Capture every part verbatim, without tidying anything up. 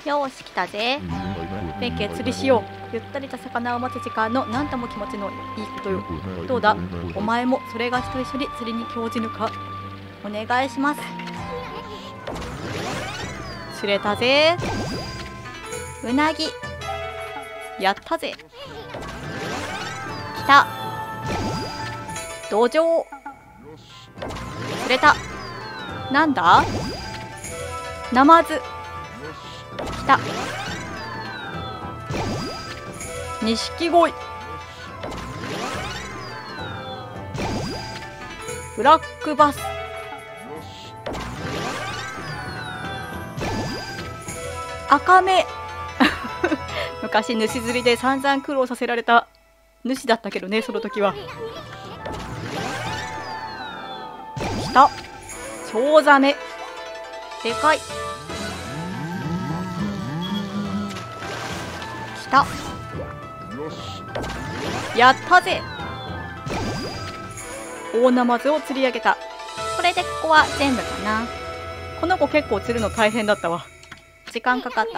よーし来たぜ。弁慶釣りしよう。ゆったりと魚を待つ時間のなんとも気持ちのいいことよ。どうだ、お前もそれがしと一緒に釣りに興じぬか。お願いします。釣れたぜ。うなぎやったぜ。来た。土壌釣れた。なんだ、ナマズ来た。錦鯉、ブラックバス、アカメ昔主釣りで散々苦労させられた主だったけどね、その時は。来た。チョウザメでかい。来た。やったぜ。大ナマズを釣り上げた。これでここは全部かな。この子結構釣るの大変だったわ。時間かかった。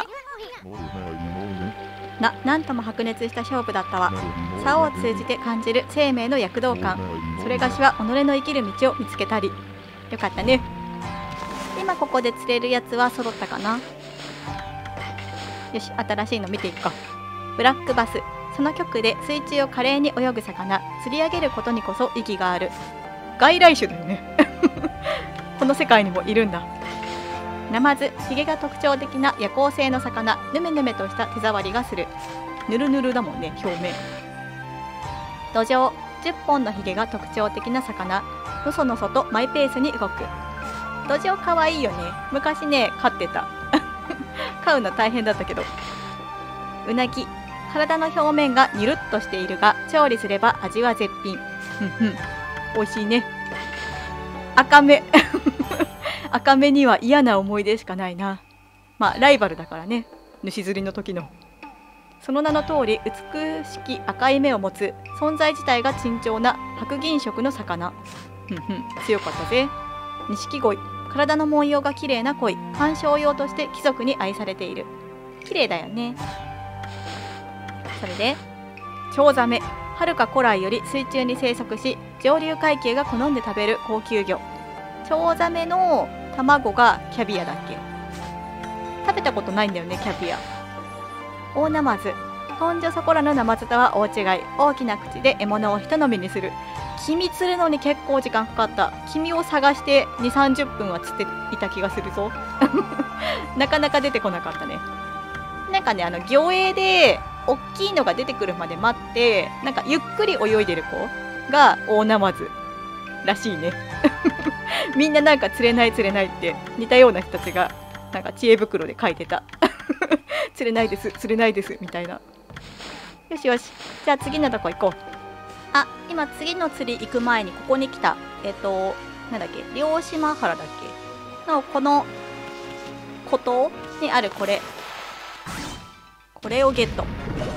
な、なんとも白熱した勝負だったわ。竿を通じて感じる生命の躍動感。それがしは己の生きる道を見つけたり。よかったね。今ここで釣れるやつは揃ったかな。よし、新しいの見ていくか。ブラックバス。その曲で水中を華麗に泳ぐ魚。釣り上げることにこそ意義がある。外来種だよねこの世界にもいるんだ。ナマズ、ひげが特徴的な夜行性の魚。ヌメヌメとした手触りがする。ぬるぬるだもんね、表面。土壌、じゅっぽんのひげが特徴的な魚。のそのそとマイペースに動く。土壌かわいいよね。昔ね、飼ってた飼うの大変だったけど。うなぎ、体の表面がにゅるっとしているが調理すれば味は絶品。ふんふん、美味しいね。アカメアカメには嫌な思い出しかないな。まあライバルだからね、主釣りの時の。その名の通り美しき赤い目を持つ、存在自体が珍重な白銀色の魚。ふんふん、強かったぜ。錦鯉、体の文様が綺麗な鯉。観賞用として貴族に愛されている。綺麗だよね。それでチョウザメ、はるか古来より水中に生息し、上流階級が好んで食べる高級魚。チョウザメの卵がキャビアだっけ。食べたことないんだよね、キャビア。大ナマズ、トンジョそこらのナマズとは大違い。大きな口で獲物を一飲みにする。黄身釣るのに結構時間かかった。黄身を探してにじゅうさんじゅっぷんは釣っていた気がするぞなかなか出てこなかったね。なんかね、あの魚影で大きいのが出てくるまで待って、なんかゆっくり泳いでる子が大ナマズらしいねみんななんか釣れない釣れないって似たような人たちがなんか知恵袋で書いてた釣れないです釣れないですみたいな。よしよし、じゃあ次のとこ行こう。あ、今次の釣り行く前にここに来た。えっとなんだっけ、漁島原だっけのこの孤島にあるこれこれをゲット。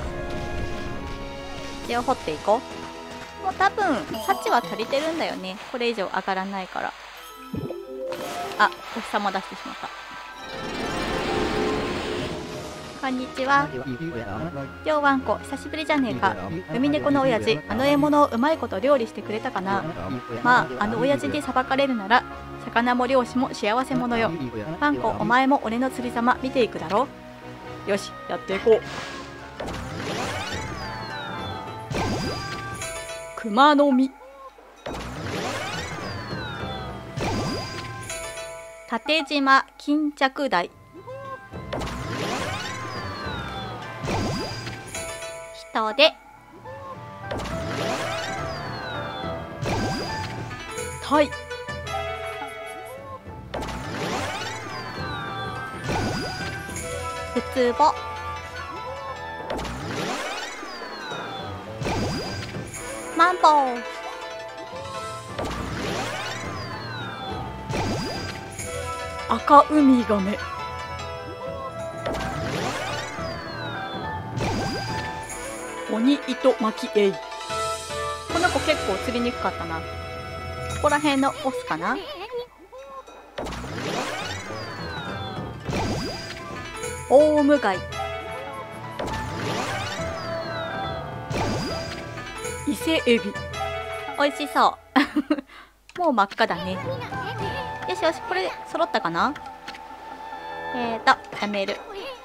一応掘っていこう。もう多分幸は足りてるんだよね。これ以上上がらないから。あ、お日様出してしまった。こんにちは。ようワンコ、久しぶりじゃねえか。海猫の親父、あの獲物をうまいこと料理してくれたかな。まあ、あの親父に裁かれるなら魚も漁師も幸せ者よ。ワンコ、お前も俺の釣りざま見ていくだろ。よし、やっていこう。熊の実、縦縞巾着台、人でタイ、ウツボ、マンボウ、赤ウミガメ、鬼糸巻きエイ。この子結構釣りにくかったな。ここら辺のオスかな。 オウムガイ、伊勢エビ、美味しそうもう真っ赤だね。よしよし、これ揃ったかな。えーとやめる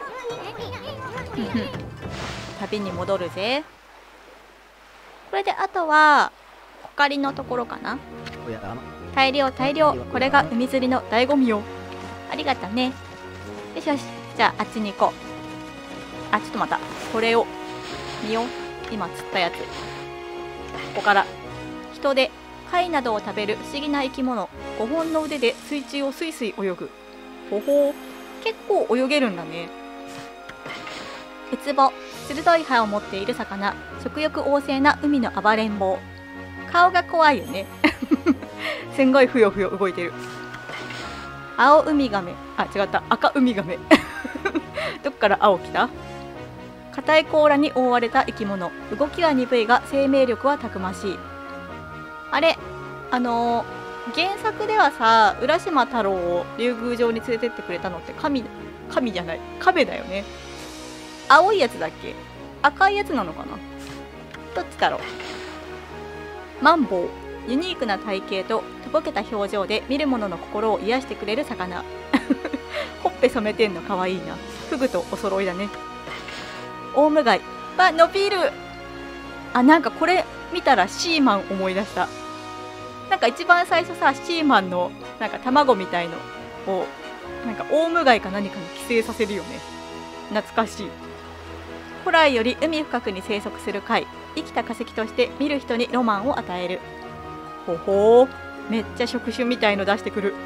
旅に戻るぜ。これであとはコカリのところかな。大量大量、これが海釣りの醍醐味よ。ありがとね。よしよし、じゃああっちに行こう。あ、ちょっと待った、これを見よう。今釣ったやつ、ここから人で貝などを食べる不思議な生き物、ごほんの腕で水中をスイスイ泳ぐ。ほほう、結構泳げるんだね。ウツボ、鋭い歯を持っている魚、食欲旺盛な海の暴れん坊。顔が怖いよねすんごいふよふよ動いてる。青ウミガメ、あ、違った、赤ウミガメどっから青来た。硬い甲羅に覆われた生き物、動きは鈍いが生命力はたくましい。あれ、あのー、原作ではさ、浦島太郎を竜宮城に連れてってくれたのって神、神じゃない、亀だよね。青いやつだっけ、赤いやつなのかな、どっちだろう。マンボウ、ユニークな体型ととぼけた表情で見る者の心を癒してくれる魚ほっぺ染めてんのかわいいな。フグとお揃いだね。オウムガイ、あ、伸びる。あ、なんかこれ見たらシーマン思い出した。なんか一番最初さ、シーマンのなんか卵みたいのをなんかオウムガイか何かに寄生させるよね。懐かしい。古来より海深くに生息する貝、生きた化石として見る人にロマンを与える。ほほー、めっちゃ触手みたいの出してくる。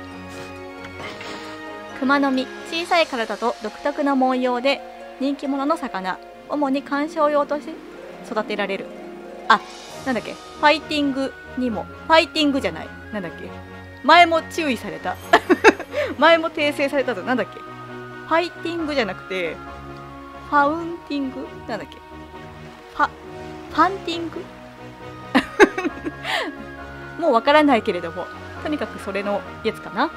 クマノミ、小さい体と独特な文様で人気者の魚、主に観賞用として育てられる。あ、なんだっけ、ファイティングにも、ファイティングじゃない、なんだっけ、前も注意された前も訂正されたぞ、なんだっけ、ファイティングじゃなくてファウンティング、なんだっけ、ファファンティングもうわからないけれども、とにかくそれのやつかな。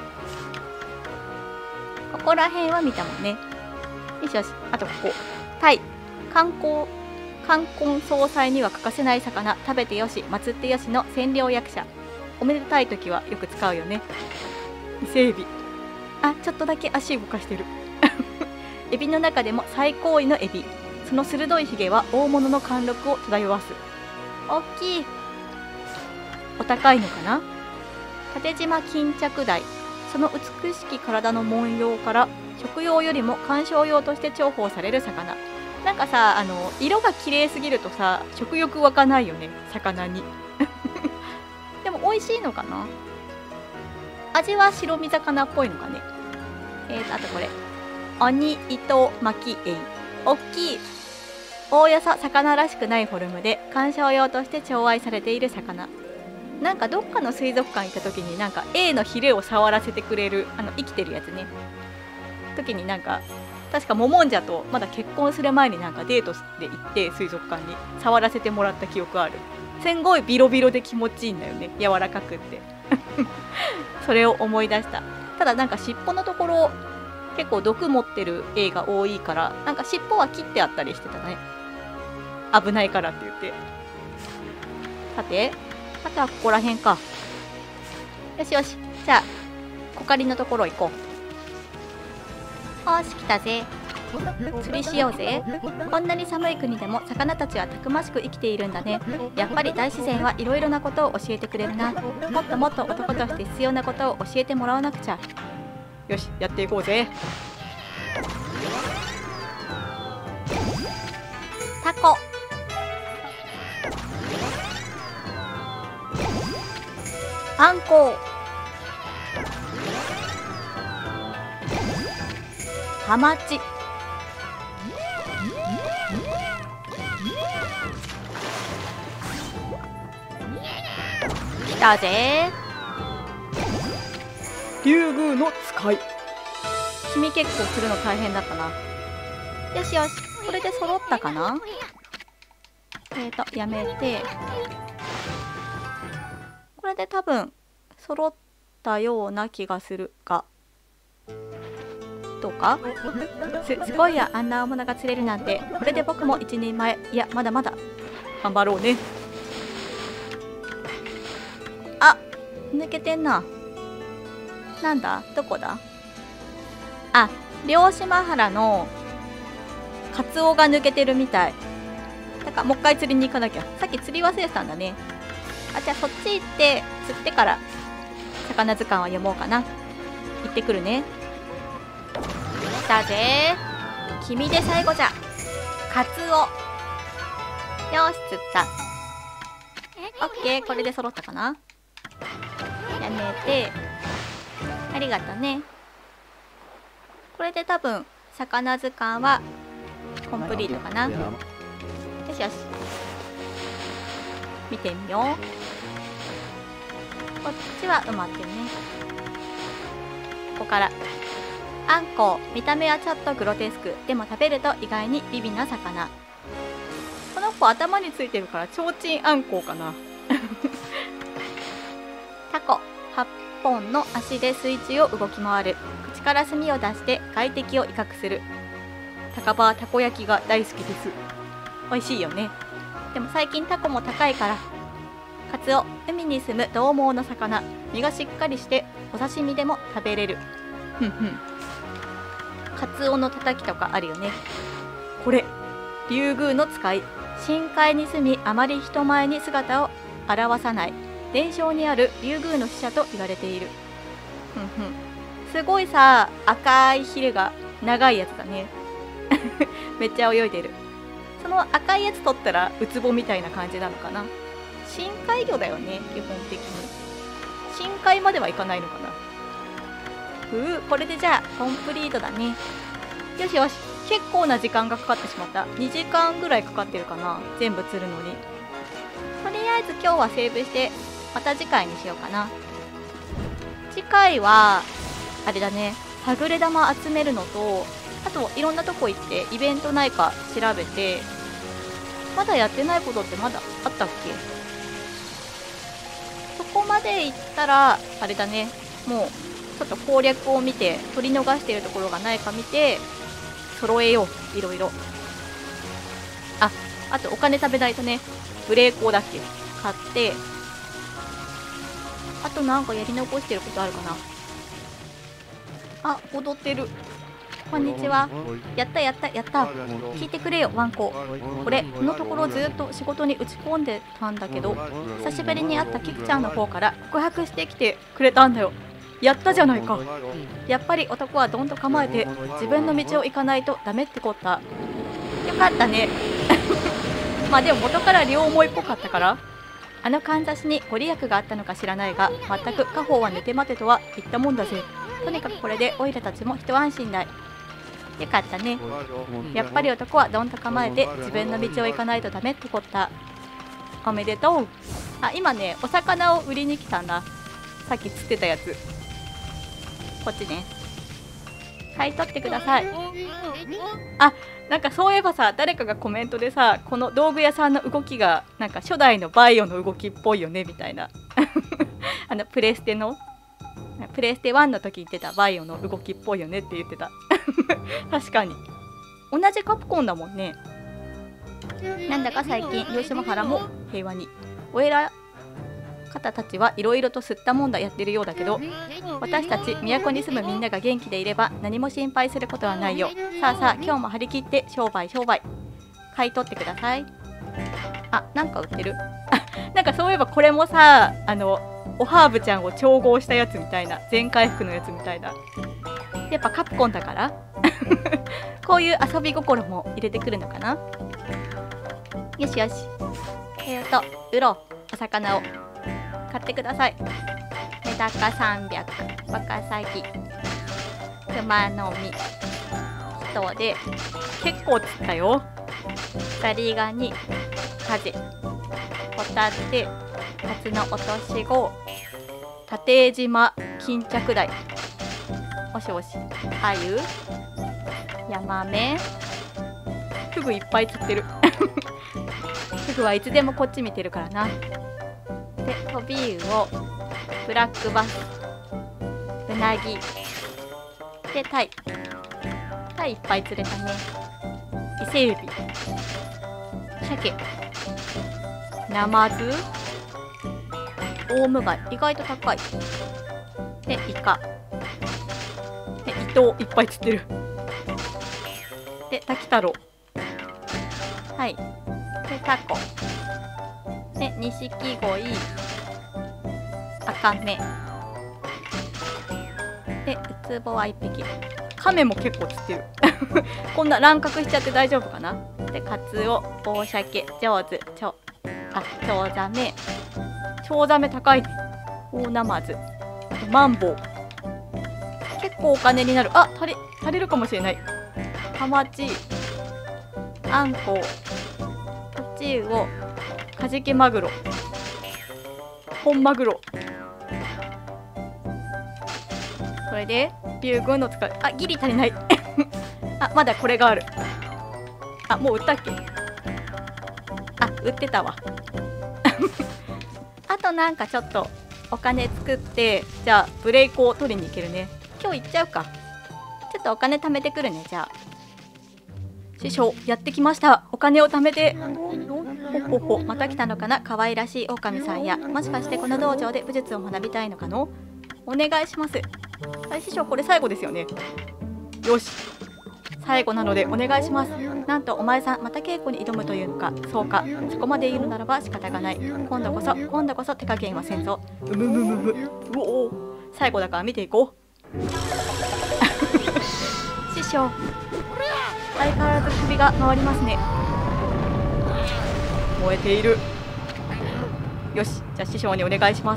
ここら辺は見たもんね。よしよし、あとここ、タイ、観光冠婚葬祭には欠かせない魚、食べてよし祀ってよしの千両役者。おめでたい時はよく使うよね。伊勢エビ、あ、ちょっとだけ足動かしてるエビの中でも最高位のエビ、その鋭いひげは大物の貫禄を漂わす。おっきい。お高いのかな。縦縞巾着鯛、その美しき体の文様から食用よりも観賞用として重宝される魚。なんかさ、あの色が綺麗すぎるとさ、食欲湧かないよね、魚にでも美味しいのかな。味は白身魚っぽいのかね。えーとあとこれ、オニイトマキエイ、おっきい。おおよそ魚らしくないフォルムで観賞用として寵愛されている魚。なんかどっかの水族館行った時になんか A のヒレを触らせてくれる、あの生きてるやつね、時になんか確かモモンジャとまだ結婚する前になんかデートで行って水族館に触らせてもらった記憶ある。すんごいビロビロで気持ちいいんだよね、柔らかくってそれを思い出した。ただなんか尻尾のところ結構毒持ってる A が多いから、なんか尻尾は切ってあったりしてたね、危ないからって言って。さてあとはここら辺か。よしよし、じゃあコカリのところ行こう。よし来たぜ、釣りしようぜ。こんなに寒い国でも魚たちはたくましく生きているんだね。やっぱり大自然はいろいろなことを教えてくれるな。もっともっと男として必要なことを教えてもらわなくちゃ。よし、やっていこうぜ。タコ、あんこう、ハマチ、来たぜ。竜宮の使い、君結構するの大変だったな。よしよし、これで揃ったかな。えーとやめて、これで多分揃ったような気がするが、 とかすすごいや、あんな大物が釣れるなんて。これで僕も一人前。いや、まだまだ頑張ろうね。あ、抜けてんな。なんだ、どこだ。あ、漁師マハラのカツオが抜けてるみたい。だからもう一回釣りに行かなきゃ。さっき釣り忘れてたんだね。あ、じゃあそっち行って釣ってから魚図鑑は読もうかな。行ってくるね。来たぜ。君で最後じゃ。カツオ。よし、釣った。オッケー、これで揃ったかな。やめて。ありがとね。これで多分魚図鑑はコンプリートかな。よしよし、見てみよう。こっちは埋まってるね。ここからあんこう。見た目はちょっとグロテスク、でも食べると意外に美味な魚。この子頭についてるからちょうちんあんこうかな。タコ。はっぽんの足で水中を動き回る。口から炭を出して外敵を威嚇する。高場はたこ焼きが大好きです。美味しいよね。でも最近タコも高いから。カツオ。海に住む獰猛の魚。身がしっかりしてお刺身でも食べれる。ふんふん。カツオのたたきとかあるよね。これ竜宮の使い。深海に住み、あまり人前に姿を現さない。伝承にある竜宮の使者と言われている。ふんふん。すごいさ、赤いヒレが長いやつだね。めっちゃ泳いでる。その赤いやつ取ったらウツボみたいな感じなのかな。深海魚だよね、基本的に。深海まではいかないのかな。ふう、これでじゃあコンプリートだね。よしよし、結構な時間がかかってしまった。にじかんぐらいかかってるかな、全部釣るのに。とりあえず今日はセーブしてまた次回にしようかな。次回はあれだね、はぐれ玉集めるのと、あといろんなとこ行ってイベントないか調べて。まだやってないことってまだあったっけ。そこまで行ったらあれだね、もうちょっと攻略を見て、取り逃しているところがないか見て揃えよう、いろいろ。あ、あとお金食べないとね。ブレーコーだっけ買って。あとなんかやり残してることあるかな。あ、踊ってる。こんにちは。やったやったやった。聞いてくれよ、ワンコ。俺このところずっと仕事に打ち込んでたんだけど、久しぶりに会ったキクちゃんの方から告白してきてくれたんだよ。やったじゃないか。やっぱり男はどんと構えて自分の道を行かないとダメってこった。よかったね。まあでも元から両思いっぽかったから。あのかんざしにご利益があったのか知らないが、全く家宝は寝て待てとは言ったもんだぜ。とにかくこれでオイラたちも一安心だい。よかったね。やっぱり男はどんと構えて自分の道を行かないとダメってこった。おめでとう。あ、今ね、お魚を売りに来たんだ。さっき釣ってたやつ。こっちね。買い取ってください。あ、なんかそういえばさ、誰かがコメントでさ、この道具屋さんの動きがなんか初代のバイオの動きっぽいよねみたいな。あのプレステのプレステワンの時言ってたバイオの動きっぽいよねって言ってた。確かに同じカプコンだもんね。なんだか最近漁師マハラも平和に。おえら方たちはいろいろと吸ったもんだやってるようだけど、私たち都に住むみんなが元気でいれば何も心配することはないよ。さあさあ、今日も張り切って商売商売。買い取ってください。あ、なんか売ってる。なんかそういえばこれもさ、あのおハーブちゃんを調合したやつみたいな、全回復のやつみたいな。やっぱカプコンだからこういう遊び心も入れてくるのかな。よしよし。えーと売ろう、お魚を買ってください。メダカさんびゃく、ワカサギ、クマノミ、人で結構釣ったよ。ザリガニ、カジ、ホタテ、タツノオトシゴ、縦島、巾着鯛、おしおし、アユ、ヤマメ、フグいっぱい釣ってる。フグはいつでもこっち見てるからな。で、トビウオ、ブラックバス、ウナギ、で、タイ。 タイいっぱい釣れたね。伊勢エビ、鮭、ナマズ、オウムガイ、意外と高い。で、イカ。で、イトウいっぱい釣ってる。で、タキ太郎。はい。で、タコ。で、ニシキゴイ。アカメ。で、ウツボはいっぴき。カメも結構釣ってる。こんな乱獲しちゃって大丈夫かな。で、カツオ、大鮭、上手、ちょ、あ、チョウザメ。チョウザメ高いね。大ナマズ。マンボウ。結構お金になる。あ、足り、足りるかもしれない。ハマチ、アンコウ、タチウオ、カジキマグロ、本マグロ。これで竜宮の使う。あ、ギリ足りない。あ、まだこれがある。あ、もう売ったっけ。あ、売ってたわ。あとなんかちょっとお金作って、じゃあブレイクを取りに行けるね。今日行っちゃうか。ちょっとお金貯めてくるね。じゃあ師匠やってきました。お金を貯めて。ほほほ、また来たのかな。可愛らしい狼さんや、もしかしてこの道場で武術を学びたいのかの。お願いします。はい、師匠これ最後ですよね。よし、最後なのでお願いします。なんとお前さんまた稽古に挑むというのか。そうか、そこまで言うのならば仕方がない。今度こそ今度こそ手加減はせんぞ。うむむむむ。うおお、最後だから見ていこう。師匠、相変わらず首が回りますね。燃えている。よし、じゃあ師匠にお願いします。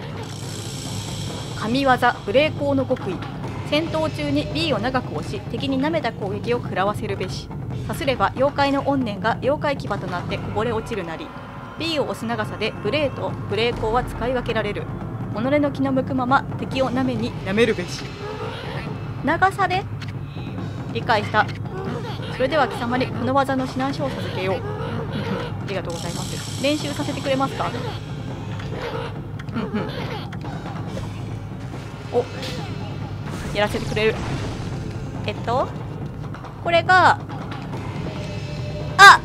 神業ブレイコーの極意。戦闘中に ビー を長く押し、敵に舐めた攻撃を食らわせるべし。さすれば妖怪の怨念が妖怪牙となってこぼれ落ちるなり。 ビー を押す長さでブレイとブレイコーは使い分けられる。己の気の向くまま敵を舐めに舐めるべし。長さで理解した。それでは貴様にこの技の指南書を授けよう。ありがとうございます。練習させてくれますか。うんうん。お、やらせてくれる。えっとこれが、あ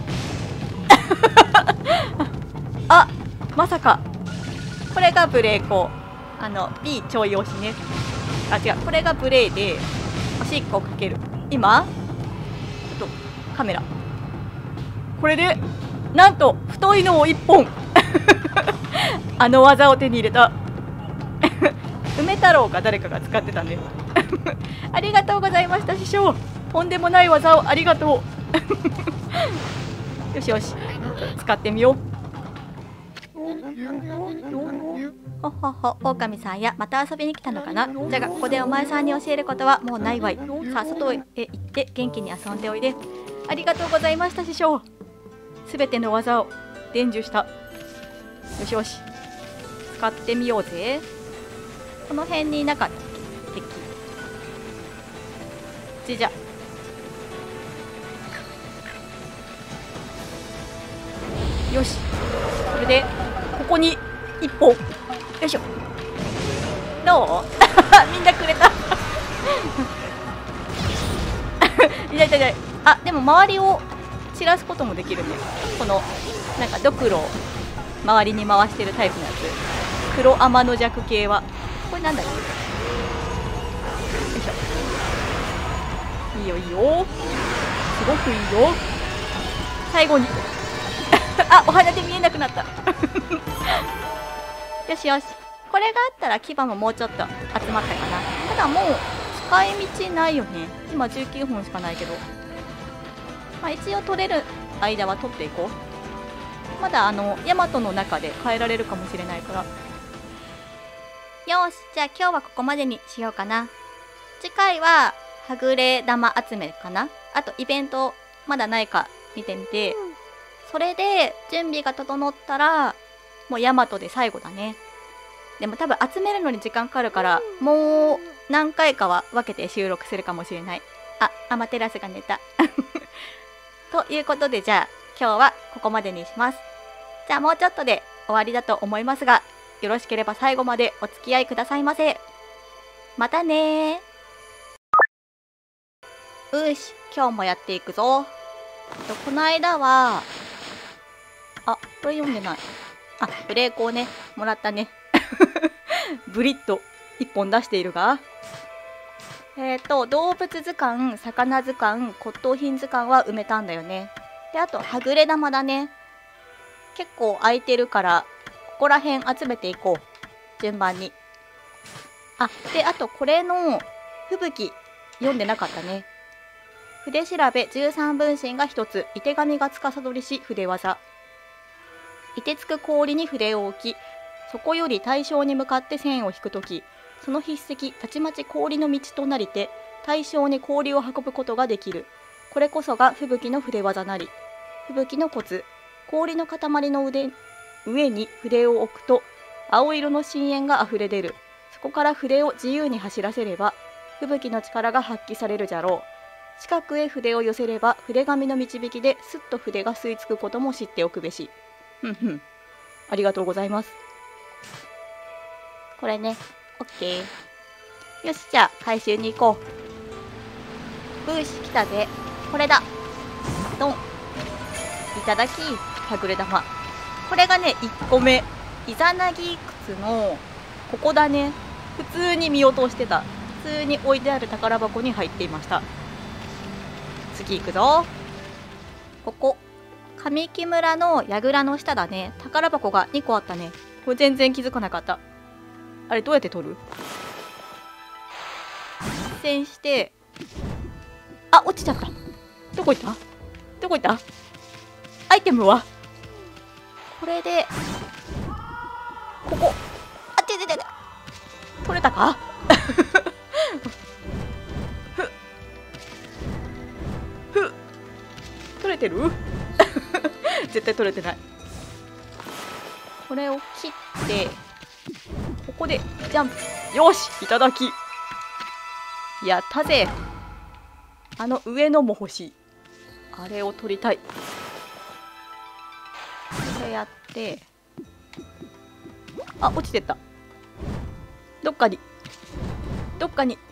あ、まさかこれがブレイコー。あの ビー ちょい押しね。あ、違う、これがブレイでおしっこをかける。今ちょっとカメラ、これでなんと太いのをいっぽんあの技を手に入れた。梅太郎か誰かが使ってたね。ありがとうございました師匠。とんでもない技をありがとう。よしよし、使ってみよう。ほっほっほ、狼さんやまた遊びに来たのかな。じゃがここでお前さんに教えることはもうないわい。さあ外へ行って元気に遊んでおいで。ありがとうございました師匠。すべての技を伝授した。よしよし、使ってみようぜ。この辺にいなかった敵。じじゃ。よし、これでここにいっぽん。よいしょ。どうみんなくれた。痛い痛い痛い。あ、でも周りを散らすこともできるね。このなんかドクロを周りに回してるタイプのやつ。黒天の弱系はこれなんだっけ。よいしょ。いいよいいよ、すごくいいよ。最後にあ、お花で見えなくなった。よしよし、これがあったら牙ももうちょっと集まったかな。ただもう使い道ないよね。今じゅうきゅうほんしかないけど、まあ、一応取れる間は取っていこう。まだあのヤマトの中で変えられるかもしれないから。よし、じゃあ今日はここまでにしようかな。次回ははぐれ玉集めかな。あとイベントまだないか見てみて、それで準備が整ったらもうヤマトで最後だね。でも多分集めるのに時間かかるから、もう何回かは分けて収録するかもしれない。あ、アマテラスが寝た。ということで、じゃあ今日はここまでにします。じゃあもうちょっとで終わりだと思いますが、よろしければ最後までお付き合いくださいませ。またねー。 よし、今日もやっていくぞ。とこの間は、あ、これ読んでない。あ、ブレーコをね、もらったね。ブリッと一本出しているが。えっと、動物図鑑、魚図鑑、骨董品図鑑は埋めたんだよね。で、あと、はぐれ玉だね。結構空いてるから、ここら辺集めていこう。順番に。あ、で、あと、これの、吹雪、読んでなかったね。筆調べじゅうさんぶん身がひとつ、いてがみがつかさどりし筆技。いてつく氷に筆を置き、そこより対象に向かって線を引くとき、その筆跡、たちまち氷の道となりて、対象に氷を運ぶことができる。これこそが吹雪の筆技なり。吹雪のコツ、氷の塊の腕上に筆を置くと、青色の深淵があふれ出る。そこから筆を自由に走らせれば、吹雪の力が発揮されるじゃろう。近くへ筆を寄せれば筆紙の導きですっと筆が吸い付くことも知っておくべし。ふんふん。ありがとうございます。これね、オッケー。よし、じゃあ回収に行こう。ブーシ来たぜ。これだ。ドン。いただき、はぐれ玉。これがね、いっこめ。イザナギ窟の、ここだね。普通に見落としてた。普通に置いてある宝箱に入っていました。次行くぞ。ここ神木村の櫓の下だね。宝箱がにこあったね。これ全然気づかなかった。あれどうやって取る？実践して、あ、落ちちゃった。どこ行った？どこ行った？アイテムはこれで、ここ、あ、てててて、取れたか？取れてる？絶対取れてない。これを切って、ここでジャンプ。よし、いただき。やったぜ。あの上のも欲しい。あれを取りたい。これやって、あ、落ちてった。どっかに、どっかに。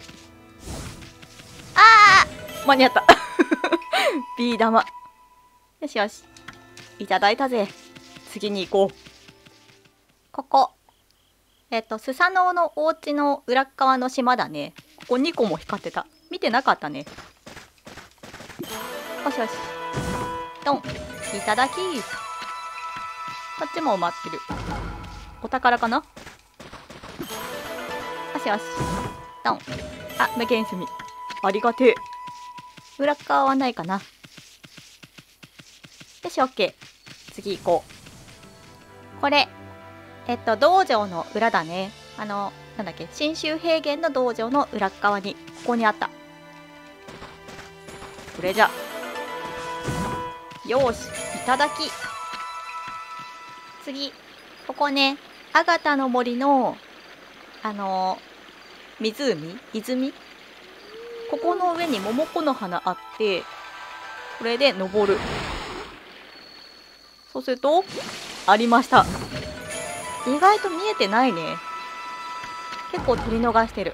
あー、間に合った。ビー玉。よしよし。いただいたぜ。次に行こう。ここ。えっと、スサノオのお家の裏っ側の島だね。ここにこも光ってた。見てなかったね。よしよし。ドン。いただき。こっちも埋まってる。お宝かな？よしよし。ドン。あ、無限炭。ありがてえ。裏っ側はないかな。よし、オッケー。次行こう。これ、えっと、道場の裏だね。あの、なんだっけ、信州平原の道場の裏っ側に、ここにあった。これじゃ。よーし、いただき。次、ここね、アガタの森の、あのー、湖泉ここの上に桃子の花あって、これで登る。そうすると、ありました。意外と見えてないね。結構取り逃してる。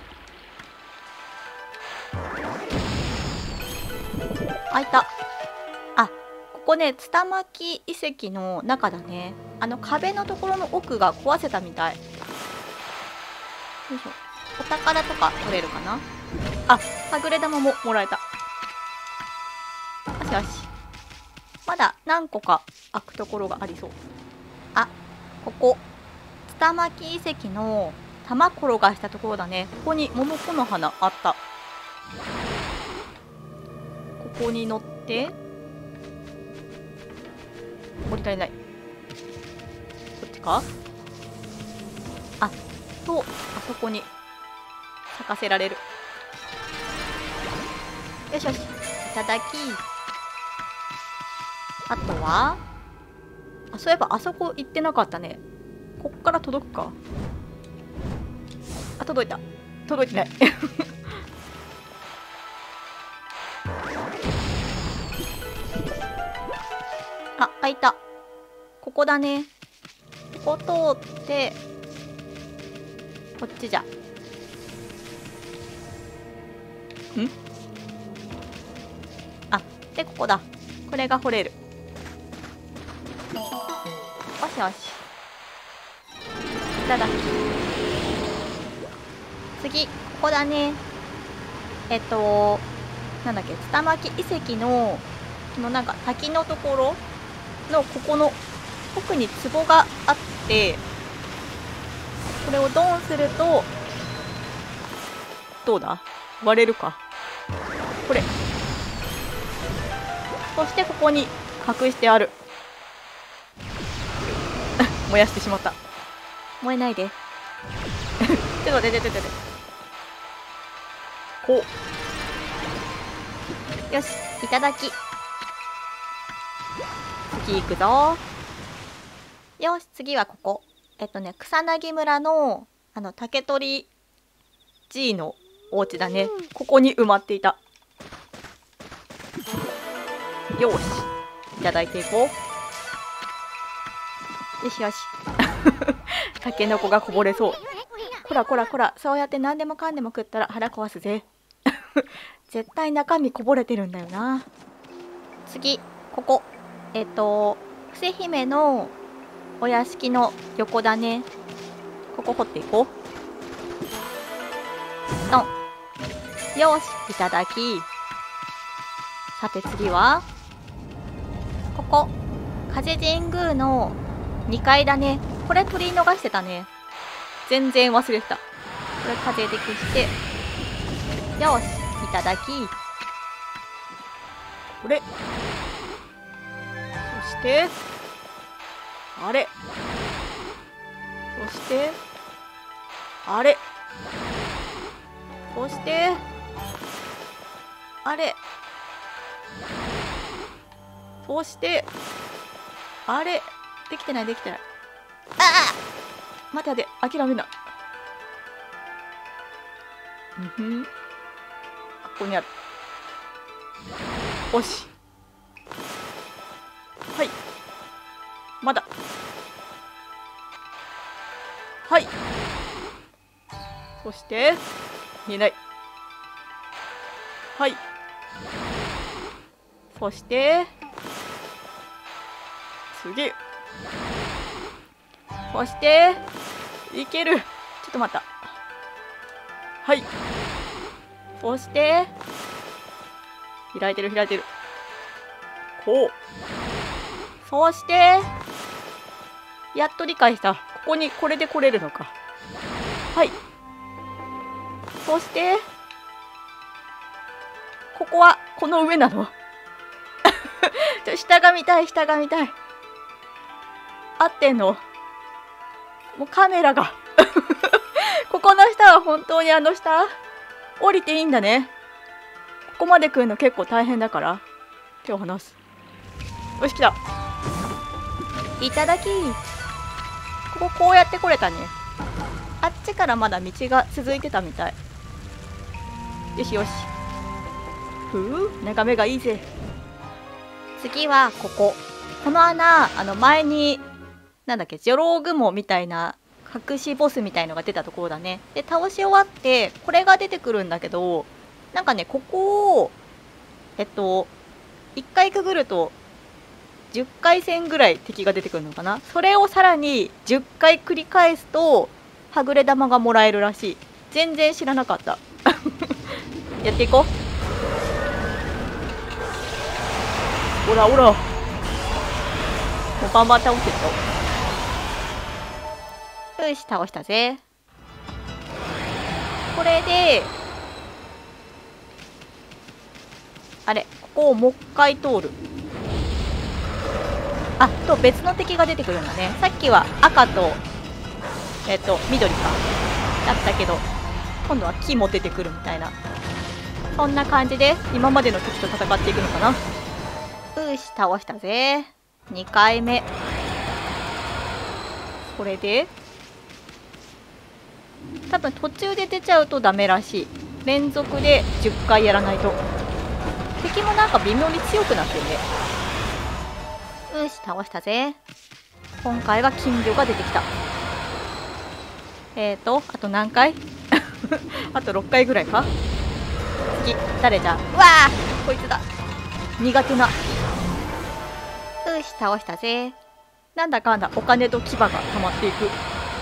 開いた。あ、ここね、ツタマキ遺跡の中だね。あの壁のところの奥が壊せたみたい。よいしょ。お宝とか取れるかな？あ、はぐれ玉ももらえた。よしよし。まだ何個か開くところがありそう。あ、ここ。ツタマキ遺跡の玉転がしたところだね。ここに桃子の花あった。ここに乗って、降りられない。こっちか？あ、と、あそこに咲かせられる。よしよし、いただき。あとは、あ、そういえばあそこ行ってなかったね。こっから届くか？あ、届いた。届いてない。あ、開いた。ここだね。ここ通って、こっちじゃ。ん？ でここだ。これが掘れる。よしよし、いただき。次ここだね。えっとなんだっけ、ツタマキ遺跡のこのなんか滝のところのここの奥に壺があって、これをドンするとどうだ、割れるか。これ、そしてここに隠してある燃やしてしまった。燃えないでちょっと待ってちょっと待って、こう、よし、いただき。次行くぞ。よし、次はここ。えっとね、草薙村のあの竹取 G のお家だね。ここに埋まっていた。よし、いただいていこう。よしよしタケノコがこぼれそう。こらこらこら、そうやって何でもかんでも食ったら腹壊すぜ絶対中身こぼれてるんだよな。次ここ、えっと伏姫のお屋敷の横だね。ここ掘っていこう。ドン。よし、いただき。さて次はここ、風神宮のにかいだね。これ取り逃してたね。全然忘れてた。これ風で消して、よし、いただき。これ、そしてあれ、そしてあれ、そしてあれ、そしてあれ、できてないできてない。ああ、待て待て、諦めな。うんふん、ここにある。よし、はい、まだ、はい、そして見えない。はい、そして次、そしていける。ちょっと待った。はい、そして開いてる開いてる。こう、そしてやっと理解した。ここにこれで来れるのか。はい、そしてここはこの上なのちょ、下が見たい、下が見たい。合ってんの？もうカメラがここの下は本当にあの下降りていいんだね。ここまで来るの結構大変だから手を離す。よし、来た。いただき。こここうやって来れたね。あっちからまだ道が続いてたみたい。よしよし、ふう、眺めがいいぜ。次はここ、この穴、あの前になんだっけ、ジョロウグモみたいな隠しボスみたいのが出たところだね。で倒し終わってこれが出てくるんだけど、なんかね、ここをえっといっかいくぐるとじゅっかい戦ぐらい敵が出てくるのかな。それをさらにじゅっかい繰り返すとはぐれ玉がもらえるらしい。全然知らなかったやっていこう。ほらほら、もうバンバン倒してっちゃおう。よし、倒したぜ。これであれ、ここをもう一回通る。あと別の敵が出てくるんだね。さっきは赤とえっと緑かだったけど、今度は木も出てくるみたいな、そんな感じで今までの敵と戦っていくのかな。よし、倒したぜ。にかいめ。これで多分途中で出ちゃうとダメらしい。連続でじゅっかいやらないと。敵もなんか微妙に強くなってるね。よし、倒したぜ。今回は金魚が出てきた。えーとあと何回あとろっかいぐらいか。次誰じゃ。うわー、こいつだ。 苦手な。よし倒したぜ。なんだかんだお金と牙が溜まっていく。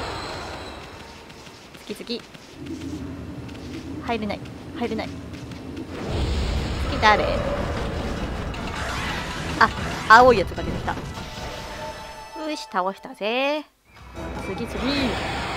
次次入れない入れない。次誰？あ、青いやつが出てきた。よし倒したぜ。次次